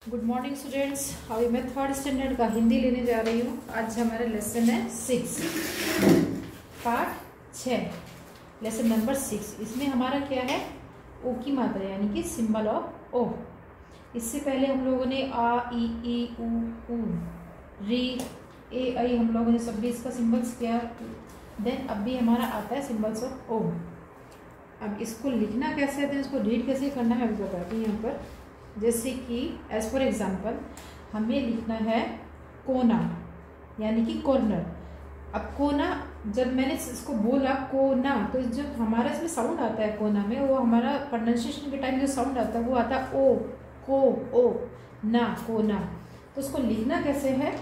Good morning students. अभी मैं third standard का हिंदी लेने जा रही हूँ। आज हमारा लेसन है 6 पार्ट 6 लेसन नंबर 6। इसमें हमारा क्या है, ओ की मात्रा यानी कि सिंबल ऑफ ओ। इससे पहले हम लोगों ने आ ई उ री ए आई हम लोगों ने सब भी इसका सिंबल्स किया। देन अब भी हमारा आता है सिंबल्स ऑफ ओ। अब इसको लिखना कैसे है, इसको रीड कैसे करना है मैं बताती हूँ यहाँ पर। जैसे कि एज फॉर एग्जाम्पल हमें लिखना है कोना यानी कि कॉर्नर। अब कोना, जब मैंने इसको बोला कोना, तो जब हमारा इसमें साउंड आता है कोना में, वो हमारा प्रोनाउंसिएशन के टाइम जो साउंड आता है वो आता है ओ, को, ओ, ना, कोना। तो उसको लिखना कैसे है,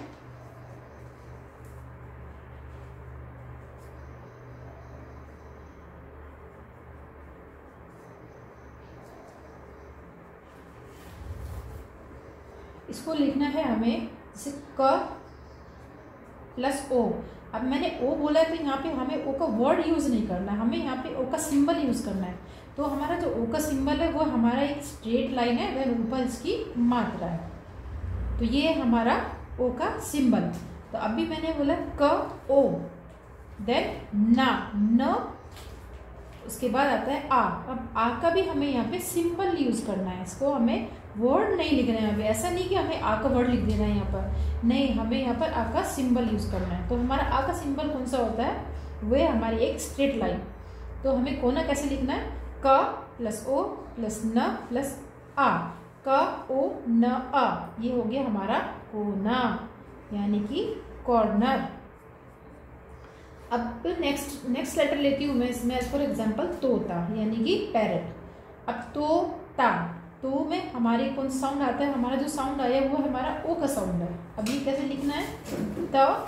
इसको लिखना है हमें जैसे क प्लस ओ। अब मैंने ओ बोला है तो यहाँ पे हमें ओ का वर्ड यूज नहीं करना है, हमें यहाँ पे ओ का सिंबल यूज करना है। तो हमारा जो ओ का सिंबल है वो हमारा एक स्ट्रेट लाइन है, देन ऊपर इसकी मात्रा है। तो ये हमारा ओ का सिंबल। तो अभी मैंने बोला क ओ, देन ना, न, उसके बाद आता है आ। अब आ का भी हमें यहाँ पे सिंबल यूज करना है, इसको हमें वर्ड नहीं लिखना है। अभी ऐसा नहीं कि हमें आ का वर्ड लिख देना है यहाँ पर, नहीं, हमें यहाँ पर आ का सिंबल यूज करना है। तो हमारा आ का सिंबल कौन सा होता है, वह हमारी एक स्ट्रेट लाइन। तो हमें कोना कैसे लिखना है, क प्लस ओ प्लस न प्लस आ, क ओ न आ, ये हो गया हमारा कोना यानी कि कॉर्नर। अब नेक्स्ट लेटर लेती हूँ मैं इसमें एज फॉर एग्जाम्पल तोता यानी कि पैरट। अब तोता, तो में हमारे कौन साउंड आता है, हमारा जो साउंड आया वो हमारा ओ का साउंड है। अब ये कैसे लिखना है, त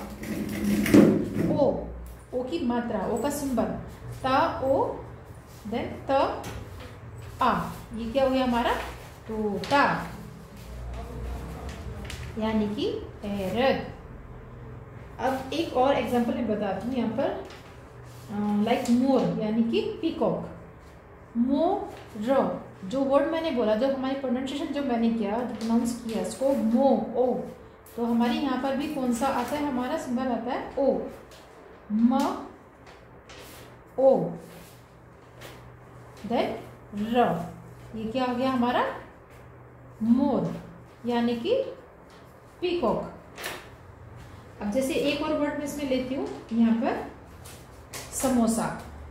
ओ की मात्रा, ओ का सिंबल त ओ, देन त आ, ये क्या हो गया हमारा तोता यानी कि पैरट। अब एक और एग्जांपल मैं बताती हूँ यहाँ पर, लाइक मोर यानी कि पीकॉक। मोर, जो वर्ड मैंने बोला, जब हमारी प्रोनाउंसिएशन जो मैंने किया, जो प्रोनाउंस किया इसको मो ओ, तो हमारे यहाँ पर भी कौन सा आता है, हमारा सिंबल आता है ओ, म ओ, देन र, ये क्या हो गया हमारा मोर यानी कि पीकॉक। अब जैसे एक और वर्ड में इसमें लेती हूँ यहाँ पर समोसा,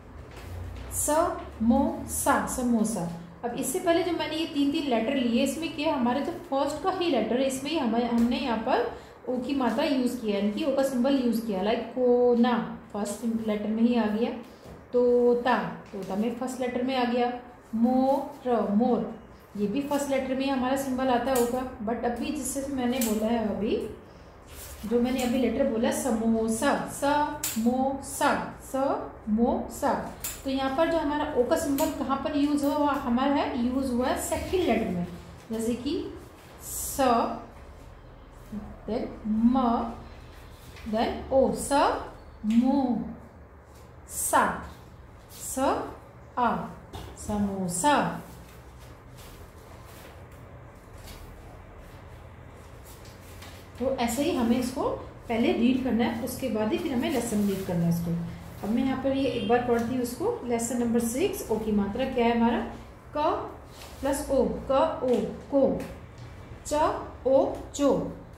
समोसा, समोसा। अब इससे पहले जो मैंने ये तीन लेटर लिए, इसमें क्या हमारे जो फर्स्ट का ही लेटर है, इसमें ही हमने यहाँ पर ओ की मात्रा यूज किया यानी कि ओ का सिंबल यूज किया। लाइक कोना फर्स्ट लेटर में ही आ गया, तोता, तोता में फर्स्ट लेटर में आ गया, मोर, मोर, ये भी फर्स्ट लेटर में हमारा सिंबल आता है ओ का। बट अभी जिससे मैंने बोला है, अभी जो मैंने अभी लेटर बोला समोसा, समोसा, समोसा, तो यहाँ पर जो हमारा ओ का सिंबल कहाँ पर यूज हुआ, हमारा है यूज हुआ है सेकंड लेटर में। जैसे कि स, देन म, देन ओ, स मो सा, स आ, समोसा। तो ऐसे ही हमें इसको पहले रीड करना है, उसके बाद ही फिर हमें लेसन रीड करना है इसको। अब मैं यहाँ पर ये एक बार पढ़ती हूँ उसको। लेसन नंबर 6, ओ की मात्रा क्या है हमारा, क प्लस ओ, क ओ को, च ओ चो,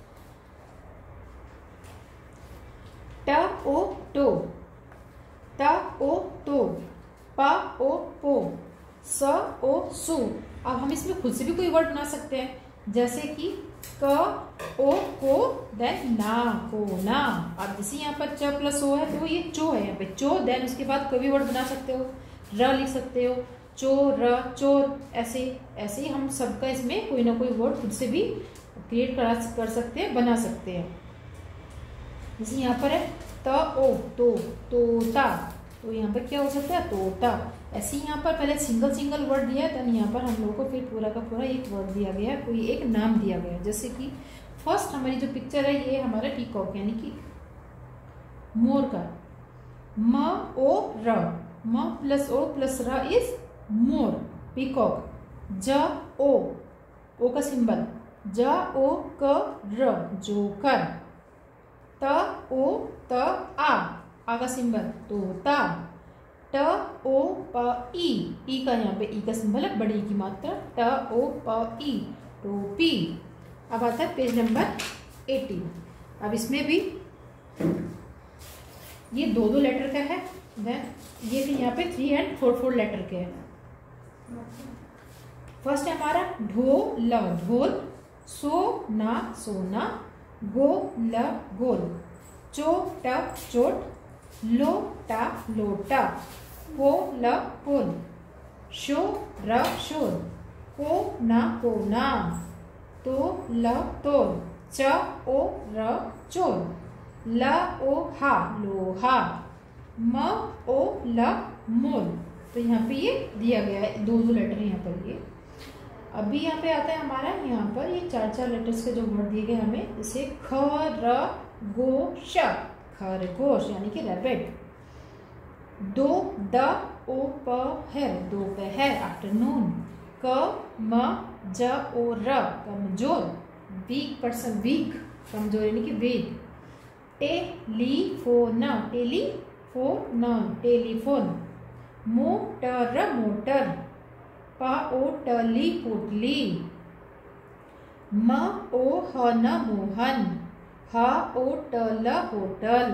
ट ओ टो, ट ओ तो, प ओ पो, स ओ सु। अब हम इसमें खुद से भी कोई वर्ड बना सकते हैं, जैसे कि क ओ को, देन ना, को ना। अब जैसे यहाँ पर च प्लस ओ है तो ये चो है, यहाँ पे चो, देन उसके बाद कोई भी वर्ड बना सकते हो, र लिख सकते हो, चो र चोर, ऐसे ऐसे ही हम सबका इसमें कोई ना कोई वर्ड खुद से भी क्रिएट कर सकते हैं, बना सकते हैं। जैसे यहाँ पर है त ओ तो, तोता, तो यहाँ पर क्या हो सकता है तोता। ऐसे ही यहाँ पर पहले सिंगल वर्ड दिया, देन यहाँ पर हम लोगों को फिर पूरा का पूरा एक वर्ड दिया गया, कोई एक नाम दिया गया। जैसे कि फर्स्ट हमारी जो पिक्चर है ये हमारा पीकॉक यानी कि मोर का, म ओ र, म प्लस ओ प्लस र इज मोर, पीकॉक। ज ओ, ओ का सिंबल, ज ओ क र जोकर, त ओ त आ का सिंबल तोता, ट ओ प ई का यहाँ पे ई का सिंबल है बड़ी की मात्रा, ट ओ प ई टोपी। अब आता है पेज नंबर 18। अब इसमें भी ये 2-2 लेटर का है, देन ये भी यहाँ पे 3 and 4 लेटर के हैं। फर्स्ट है हमारा ढोल, ढोल, सोना, सोना, गोल, गोल, चोट, चोट, लोटा, लोटा, पोल, पोल, शोर, शोर, कोना, कोना, तोल, तोल, चोर, चोर, लोहा, लोहा, मोल, मोल। तो यहाँ पे ये दिया गया है 2-2 लेटर यहाँ पर ये। अभी यहाँ पे आता है हमारा यहाँ पर ये 4-4 लेटर्स के जो वर्ड दिए गए हमें, जैसे खरगोश, खरगोश यानी कि रैबिट, दोपहर, दोपहर आफ्टरनून, कमजोर, कमजोर, वीक पर्सन, वीक कमजोर यानी कि weak, telephone, telephone, telephone, motor, motor, पाओटली, पोटली, मोहन, मोहन, होटल, होटल,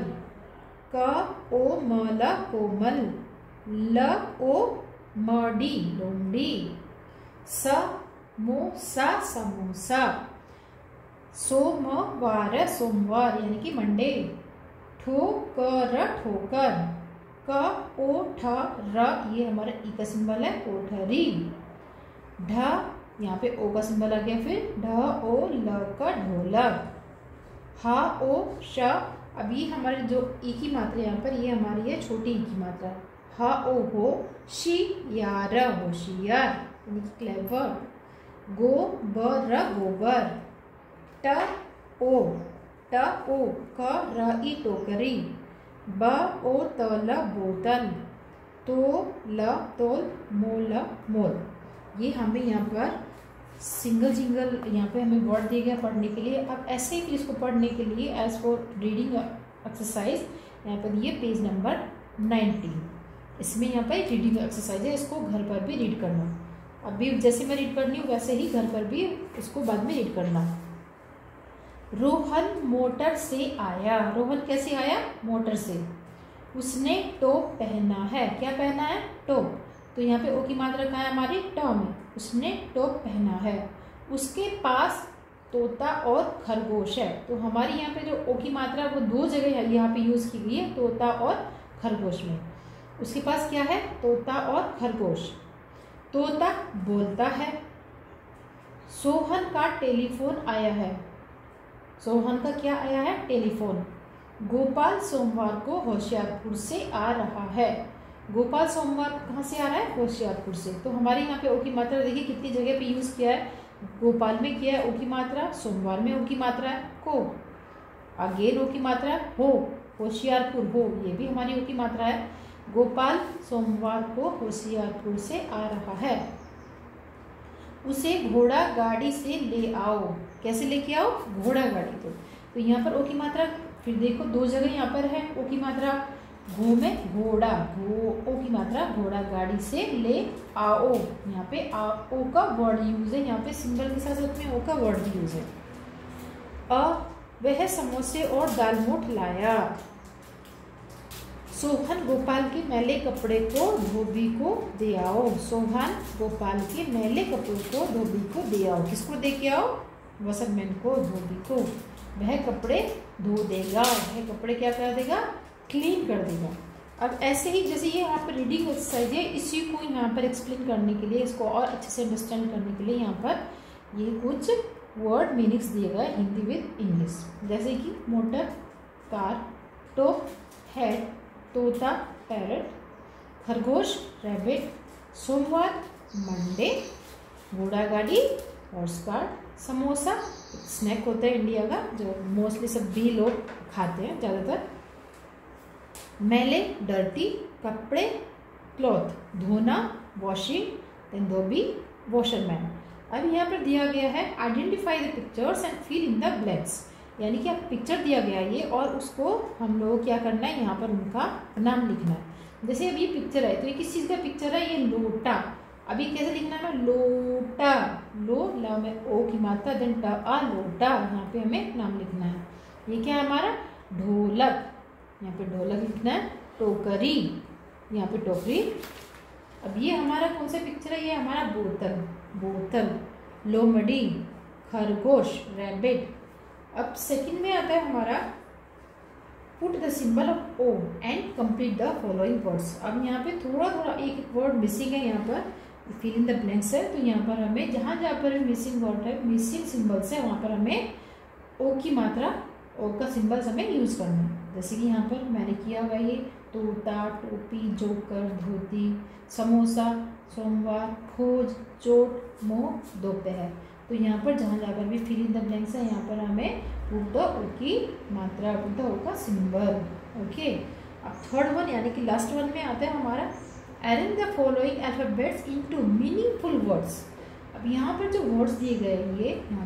कोमल, कोमल, लोमड़ी, लोमड़ी, समोसा, समोसा, सोमवार, सोमवार यानी कि मंडे, ठोकर, ठोकर, कोठर, ये हमारा ई का सिंबल है कोठरी, ढ यहाँ पे ओ का सिंबल आ गया, फिर ढ ओ ल का ढोलक, हा ओ श। अब ये हमारे जो ई की मात्रा यहाँ पर ये हमारी है छोटी ई की मात्रा, हा ओ हो शी यार, होशियार यानी कि क्लेवर, गोबर, गोबर, ट ओ क र ई टोकरी, ब ओ तल, बोतल, तोल, तोल, मोल, मोल। ये हमें यहाँ पर सिंगल सिंगल यहाँ पे हमें वर्ड दिए गए पढ़ने के लिए। अब ऐसे ही इसको पढ़ने के लिए एज फॉर रीडिंग एक्सरसाइज यहाँ पर ये पेज नंबर 19, इसमें यहाँ पर रीडिंग एक्सरसाइज है, इसको घर पर भी रीड करना। अभी जैसे मैं रीड करनी हूँ वैसे ही घर पर भी इसको बाद में रीड करना। रोहन मोटर से आया, रोहन कैसे आया? मोटर से। उसने टॉप पहना है, क्या पहना है? टॉप। तो यहाँ पे ओ की मात्रा कहाँ है हमारी? ट में। उसने टॉप पहना है। उसके पास तोता और खरगोश है। तो हमारी यहाँ पे जो ओ की मात्रा वो 2 जगह यहाँ पे यूज की गई है, तोता और खरगोश में। उसके पास क्या है? तोता और खरगोश। तोता बोलता है। सोहन का टेलीफोन आया है। सोहन का क्या आया है? टेलीफोन। गोपाल सोमवार को होशियारपुर से आ रहा है। गोपाल सोमवार कहाँ से आ रहा है? होशियारपुर से। तो हमारे यहाँ पे ओ की मात्रा देखिए कितनी जगह पे यूज किया है। गोपाल में किया है ओ की मात्रा, सोमवार में ओ की मात्रा है को, अगेन ओ की मात्रा हो, होशियारपुर हो, ये भी हमारी ओ की मात्रा है। गोपाल सोमवार को होशियारपुर से आ रहा है। उसे घोड़ा गाड़ी से ले आओ। कैसे लेके आओ? घोड़ा गाड़ी। तो यहाँ पर ओ की मात्रा फिर देखो 2 जगह यहाँ पर है ओ की मात्रा। घो में घोड़ा, घो ओ की मात्रा घोड़ा गाड़ी से ले आओ। यहाँ पे ओ का वर्ड यूज है, यहाँ पे सिंबल के साथ साथ में ओ का वर्ड भी यूज है। वह समोसे और दालमोठ लाया। सोहन गोपाल के मैले कपड़े को धोबी को दे आओ। सोहन गोपाल के मैले कपड़े को धोबी को दे आओ। किसको दे के आओ? वॉशरमैन को, धोबी को। वह कपड़े धो देगा। वह कपड़े क्या कर देगा? क्लीन कर देगा। अब ऐसे ही जैसे ये यहाँ पर रीडिंग एक्सरसाइज है, इसी को यहाँ पर एक्सप्लेन करने के लिए, इसको और अच्छे से अंडरस्टैंड करने के लिए यहाँ पर ये कुछ वर्ड मीनिंग्स दिए गए हिंदी विद इंग्लिश। जैसे कि मोटर, कार, टॉप, हेड, तोता, पैरट, खरगोश, रैबिट, सोमवार, मंडे, घोड़ा गाड़ी, हॉर्स कार्ट, समोसा स्नैक होता है इंडिया का जो मोस्टली सभी लोग खाते हैं ज़्यादातर। मैले डर्टी, कपड़े, क्लॉथ, धोना, वॉशिंग, देन धोबी, वॉशरमैन। अब यहाँ पर दिया गया है identify the pictures and fill in the blanks, यानी कि आप पिक्चर दिया गया है ये और उसको हम लोग क्या करना है, यहाँ पर उनका नाम लिखना है। जैसे अभी पिक्चर है तो ये किस चीज़ का पिक्चर है, ये लोटा। अभी कैसे लिखना है, लोटा, लो ला में ओ की मात्रा देन ट आ लोटा, यहाँ पे हमें नाम लिखना है। ये क्या है हमारा ढोलक, यहाँ पे ढोलक लिखना है। टोकरी, यहाँ पे टोकरी। अब ये हमारा कौन सा पिक्चर है, ये हमारा बोतल, बोतल। लोमड़ी, खरगोश, रैबिट। अब सेकंड में आता है हमारा पुट द सिंबल ऑफ ओ and complete the following words. अब यहाँ पे थोड़ा थोड़ा एक वर्ड मिसिंग है, यहाँ पर फिल इन द ब्लैंक्स है, तो यहाँ पर हमें जहाँ जहाँ पर मिसिंग वर्ड है, मिसिंग सिंबल्स है, वहाँ पर हमें ओ की मात्रा, ओ का सिंबल्स हमें यूज करना है। जैसे कि यहाँ पर मैंने किया हुआ ये तोता, टोपी, जोकर, धोती, समोसा, सोमवार, खोज, चोट, मोह, दोपहर। तो यहाँ पर जहाँ जहाँ पर भी फिल इन द ब्लैंक्स है, यहाँ पर हमें पुट द ओ की मात्रा, पुट द ओ का सिंबल। ओके, अब थर्ड वन यानी कि लास्ट वन में आता है हमारा arrange the following alphabets into meaningful words. अब यहाँ पर जो वर्ड्स दिए गए ये यहाँ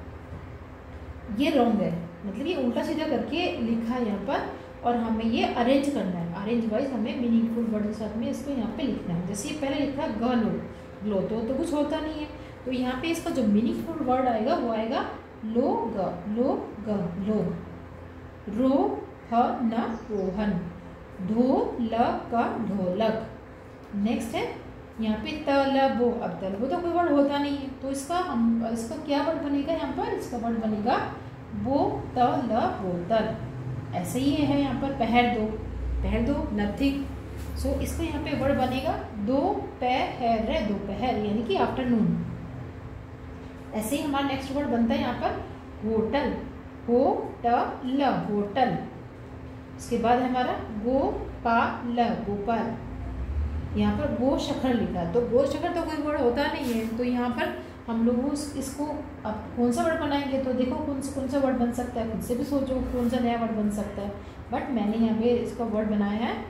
पर ये रॉन्ग है, मतलब ये उल्टा सीधा करके लिखा है यहाँ पर, और हमें ये अरेंज करना है। अरेंज वाइज हमें मीनिंगफुल वर्ड के साथ में इसको यहाँ पे लिखना है। जैसे ये पहले लिखा गलो, ग्लो तो कुछ होता नहीं है, तो यहाँ पे इसका जो मीनिंगफुल वर्ड आएगा वो आएगा लो ग, लो। रो ह न रोहन, ढो ल का ढोलक। नेक्स्ट है यहाँ पे तलबो। अब तलबो तो कोई वर्ड होता नहीं है, तो इसका क्या वर्ड बनेगा यहाँ पर, इसका वर्ड बनेगा बो त ल बोतल। ऐसे ही है यहाँ पर पहर दो नथिंग। सो इसका यहाँ पे वर्ड बनेगा दोपहर, दोपहर यानी कि आफ्टरनून। ऐसे ही हमारा नेक्स्ट वर्ड बनता है यहाँ पर होटल, होटल, होटल। इसके बाद हमारा गोपाल, गोपाल। यहाँ पर गो शखर लिखा, तो गो शखर तो कोई वर्ड होता नहीं है, तो यहाँ पर हम लोग इसको अब कौन सा वर्ड बनाएंगे, तो देखो कौन सा वर्ड बन सकता है, खुद से भी सोचो कौन सा नया वर्ड बन सकता है। बट मैंने यहाँ पे इसका वर्ड बनाया है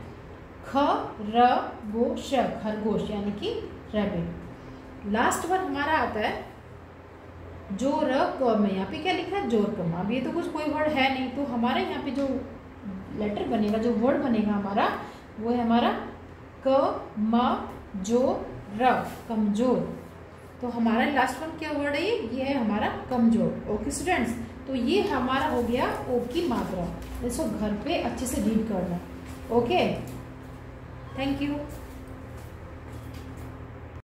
खरगोश, खरगोश यानी कि रैबिट। लास्ट वर्ड हमारा आता है जोर कम, यहाँ पे क्या लिखा है जोर कम। अब ये तो कुछ कोई वर्ड है नहीं, तो हमारा यहाँ पे जो लेटर बनेगा, जो वर्ड बनेगा हमारा, वो है हमारा क म जो र, कमजोर। तो हमारा लास्ट वन क्या वर्ड है, ये है हमारा कमजोर। ओके स्टूडेंट्स, तो ये हमारा हो गया ओ की मात्रा। इसको घर पे अच्छे से रीड करना। Okay, thank you.